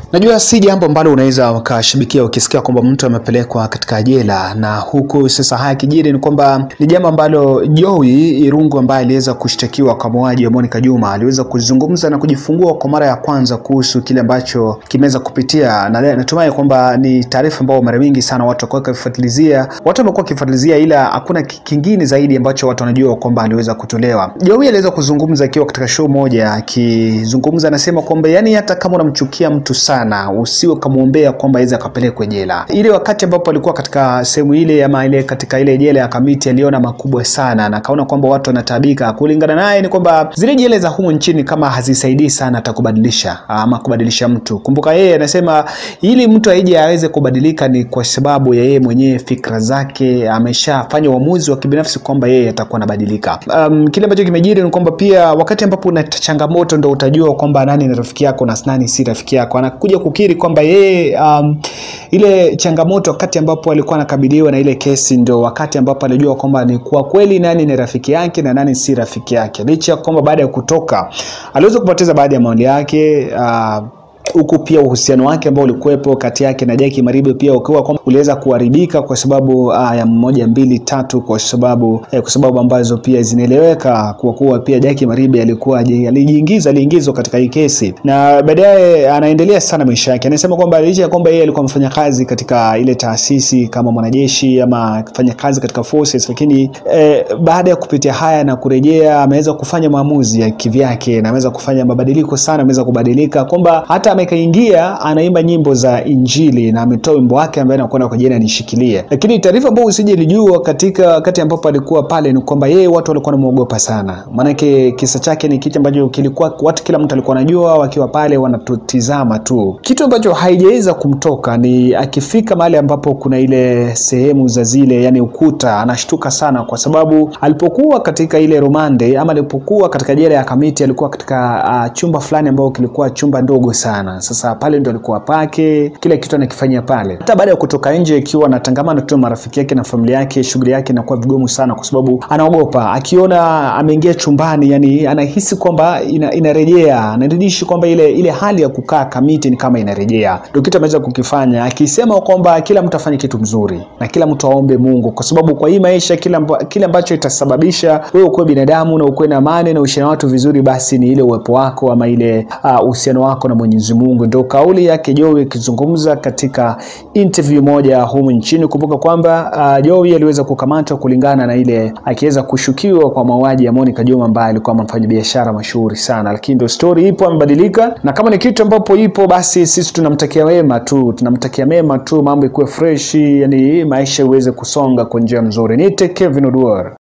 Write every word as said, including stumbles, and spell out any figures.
Najua si jambo ambalo unaweza ukashabikia ukisikia kwamba mtu amepelekwa katika jela, na huku sasa haya kijiri ni kwamba ni jambo ambalo Jowie Irungu ambaye aliweza kushtakiwa kwa mauaji ya Monica Juma aliweza kuzungumza na kujifungua kwa mara ya kwanza kuhusu kile ambacho kimeweza kupitia, na natumai kwamba ni taarifa ambayo mara mingi sana watu wako wakifuatilizia, watu wamekuwa wakifuatilizia, ila hakuna kingine zaidi ambacho watu wanajua kwamba aliweza kutolewa. Jowie aliweza kuzungumza akiwa katika show moja, akizungumza anasema kwamba yani hata kama unamchukia mtu sana na usiwe kamuombea kwamba aweze akapelekwe jela. Ile wakati ambapo alikuwa katika sehemu ile ama ile katika ile jela ya Kamiti, aliona makubwa sana na kaona kwamba watu wanatabika. Kulingana naye ni kwamba zile jela za humu nchini kama hazisaidii sana atakubadilisha ama kubadilisha mtu. Kumbuka yeye anasema ili mtu aije aweze kubadilika ni kwa sababu ya yeye mwenyewe, fikra zake, ameshafanya uamuzi wa kibinafsi kwamba yeye atakuwa anabadilika. Um, kile ambacho kimejiri ni kwamba pia wakati ambapo una changamoto ndio utajua kwamba nani ni rafiki yako na nani si rafiki yako. Anakuja kukiri kwamba yeye um, ile changamoto wakati ambapo alikuwa anakabiliwa na ile kesi ndio wakati ambapo alijua kwamba ni kwa kweli nani ni rafiki yake na nani si rafiki yake. Licha kwamba baada ya kutoka aliweza kupoteza baadhi ya mali yake, uh, huku pia uhusiano wake ambao ulikuwepo kati yake na Jowie Maribe pia ukiwa kwamba uliweza kuharibika kwa sababu uh, ya moja mbili tatu, kwa sababu eh, kwa sababu ambazo pia zinaeleweka, kwa kuwa pia Jowie Maribe alikuwa alijiingiza aliingizwa katika hii kesi, na baadaye anaendelea sana maisha yake. Anasema kwamba licha ya kwamba yeye alikuwa mfanya kazi katika ile taasisi kama mwanajeshi ama kufanya kazi katika forces, lakini eh, baada ya kupitia haya na kurejea ameweza kufanya maamuzi ya kivyake na ameweza kufanya mabadiliko sana, ameweza kubadilika kwamba hata amekaingia anaimba nyimbo za Injili na ametoa wimbo wake ambaye anakwenda kwa jina Nishikilie. Lakini taarifa ambayo usije lijua katika wakati ambapo alikuwa pale ni kwamba yeye watu walikuwa wanamuogopa sana. Maana yake kisa chake ni kitu ambacho kilikuwa watu kila mtu alikuwa anajua, wakiwa pale wanatutizama tu. Kitu ambacho haijaweza kumtoka ni akifika mahali ambapo kuna ile sehemu za zile yani ukuta, anashtuka sana kwa sababu alipokuwa katika ile romande ama alipokuwa katika jela ya Kamiti alikuwa katika uh, chumba fulani ambao kilikuwa chumba ndogo sana. Sasa pale ndo alikuwa pake, kila kitu anakifanyia pale. Hata baada ya kutoka nje ikiwa anatangamana tu marafiki yake na familia yake, shughuli yake inakuwa vigumu sana kwa sababu anaogopa. Akiona ameingia chumbani, yani anahisi kwamba ina, inarejea, anarudisha kwamba ile ile hali ya kukaa Kamiti ni kama inarejea. Ndio kitu ameweza kukifanya, akisema kwamba kila mtu afanye kitu mzuri na kila mtu aombe Mungu, kwa sababu kwa hii maisha kila kile ambacho itasababisha wewe ukuwe binadamu na ukuwe na amani na uishi na watu vizuri, basi ni ile uwepo wako ama ile uhusiano uh, wako na Mwenyezi Mungu. Ndio kauli yake Jowie kizungumza katika interview moja humu nchini. Kumbuka kwamba uh, Jowie aliweza kukamatwa kulingana na ile akiweza kushukiwa kwa mauaji ya Monica Juma ambaye alikuwa mfanyabiashara mashuhuri sana, lakini ndio story ipo, amebadilika. Na kama ni kitu ambapo ipo, basi sisi tunamtakia wema tu, tunamtakia mema tu, mambo ikuwe fresh, yani maisha iweze kusonga kwa njia nzuri. Ni Kevin Odwar.